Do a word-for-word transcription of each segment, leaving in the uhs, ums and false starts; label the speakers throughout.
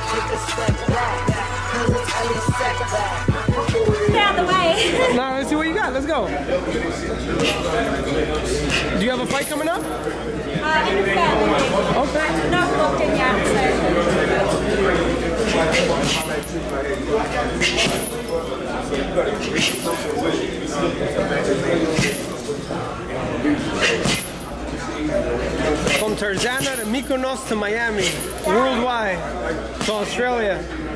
Speaker 1: take a step back. Cause it's Elie Seckbach.
Speaker 2: Get out of the way.
Speaker 3: No, let's see what you got. Let's go. Do you have a fight coming up?
Speaker 2: Uh, in February.
Speaker 3: Okay.
Speaker 2: I'm not locked in yet, so.
Speaker 3: From Tarzana to Mykonos to Miami, worldwide, to Australia.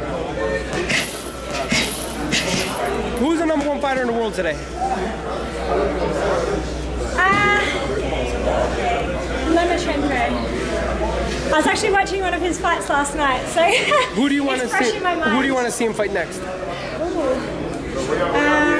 Speaker 3: Who's the number one fighter in the world today?
Speaker 2: Uh, Lomachenko. I was actually watching one of his fights last night, so
Speaker 3: Who do you want to
Speaker 2: it's fresh
Speaker 3: see?
Speaker 2: in my mind.
Speaker 3: Who do you want to see him fight next?
Speaker 2: Uh,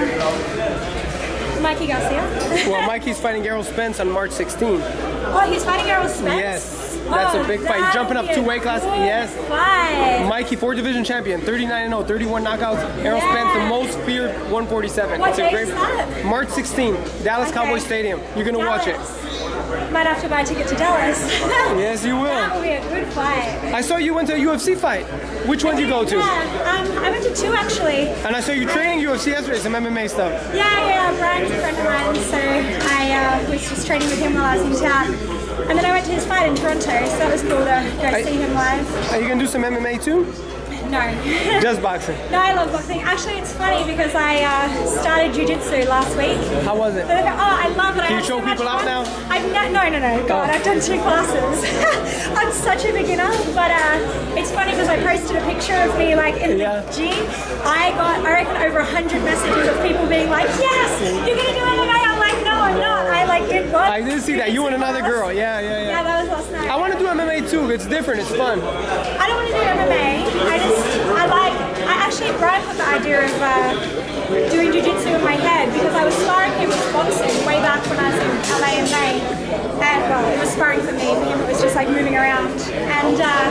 Speaker 2: Mikey Garcia.
Speaker 3: Well, Mikey's fighting Errol Spence on March sixteenth.
Speaker 2: Oh, he's fighting Errol Spence?
Speaker 3: Yes, that's
Speaker 2: oh,
Speaker 3: a big fight. He's jumping up two weight classes. Yes.
Speaker 2: Fight.
Speaker 3: Mikey, four division champion, thirty-nine and oh, thirty-one knockouts. Errol
Speaker 2: yeah.
Speaker 3: Spence, the most feared one forty-seven.
Speaker 2: What
Speaker 3: it's
Speaker 2: day
Speaker 3: a great
Speaker 2: is that?
Speaker 3: March sixteenth, Dallas
Speaker 2: Okay.
Speaker 3: Cowboy Stadium. You're gonna
Speaker 2: Dallas.
Speaker 3: watch it.
Speaker 2: Might have to buy a ticket to Dallas.
Speaker 3: Yes, you will.
Speaker 2: That will be a good fight.
Speaker 3: I saw you went to a U F C fight. Which one did you go to?
Speaker 2: Yeah, um, I went to two actually.
Speaker 3: And I saw you training U F C yesterday, some M M A stuff.
Speaker 2: Yeah, yeah, Brian's a friend of mine, so I uh, was just training with him while I was in town. And then I went to his fight in Toronto, so that was cool to go
Speaker 3: I,
Speaker 2: see him live.
Speaker 3: Are you gonna do some M M A too?
Speaker 2: No.
Speaker 3: Just boxing?
Speaker 2: No, I love boxing. Actually, it's funny because I uh, started jiu-jitsu last week.
Speaker 3: How was it?
Speaker 2: So, oh, I love it.
Speaker 3: Can
Speaker 2: I
Speaker 3: you show
Speaker 2: so
Speaker 3: people out now?
Speaker 2: I've no, no, no, no. God,
Speaker 3: Oh.
Speaker 2: I've done two classes. I'm such a beginner, but uh, it's funny because I posted a picture of me like in
Speaker 3: Yeah.
Speaker 2: the gym. I got, I reckon, over a hundred messages of people being like, "Yes, you're gonna do M M A." I'm like, "No, I'm not." I like did what?
Speaker 3: I did see that. You and another girl. Yeah, yeah, yeah.
Speaker 2: Yeah, that was last night.
Speaker 3: I want to do M M A too. It's different. It's fun.
Speaker 2: I don't want to do M M A. I just, I like, I actually Brian put the idea of uh, doing jiu-jitsu in my head because I was sparring him with boxing way back when I was in L A in May. And well, it was sparring for me, for him it was just like moving around. And uh,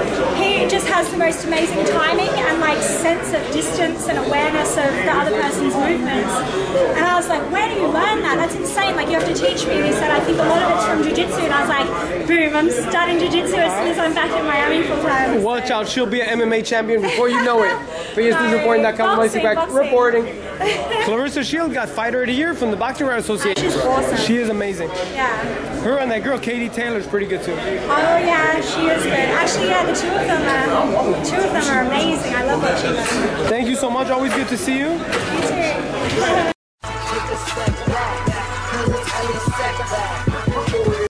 Speaker 2: he just has the most amazing timing and like sense of distance and awareness of the other person's movements. And I was like, where do you learn that? That's insane, like you have to teach me. And he said, I think a lot of it's from jiu-jitsu. And I was like, boom, I'm starting jiu-jitsu as soon as I'm back in Miami full time.
Speaker 3: Watch out, she'll be an M M A champion before you know it. For E S News Reporting dot com,
Speaker 2: Boxing,
Speaker 3: back
Speaker 2: boxing.
Speaker 3: reporting. Clarissa Shields got Fighter of the Year from the Boxing Writers Association.
Speaker 2: She's awesome.
Speaker 3: She is amazing.
Speaker 2: Yeah.
Speaker 3: Her and that girl, Katie Taylor's pretty good too.
Speaker 2: Oh yeah, she is good. Actually, yeah, the two of them are, the two of them are amazing. I love watching them.
Speaker 3: Thank you so much. Always good to see you.
Speaker 2: You too.